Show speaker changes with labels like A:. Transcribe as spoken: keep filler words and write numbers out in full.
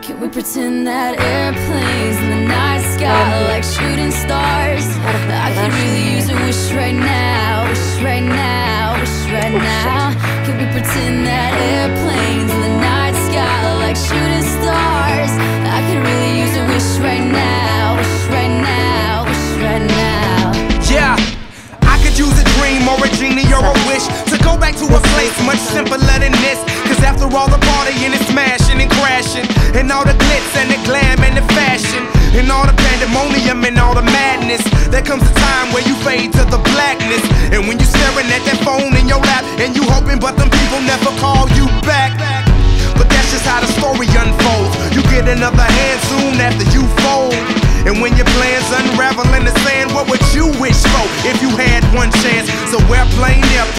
A: Can we pretend that airplanes in the night sky are like shooting stars? I could really use a wish right now, wish right now, wish right now. Can we pretend that airplanes in the night sky are like shooting stars? I could really use a wish right now, wish right now, wish right now.
B: Yeah, I could use a dream or a genie or a wish to go back to a place much simpler than this. Cause after all the partying and smashing and crashing, and all the glitz and the glam and the fashion, and all the pandemonium and all the madness, there comes a time where you fade to the blackness. And when you staring at that phone in your lap, and you hoping but them people never call you back. But that's just how the story unfolds. You get another hand soon after you fold. And when your plans unravel in the sand, what would you wish for if you had one chance? So airplane, airplane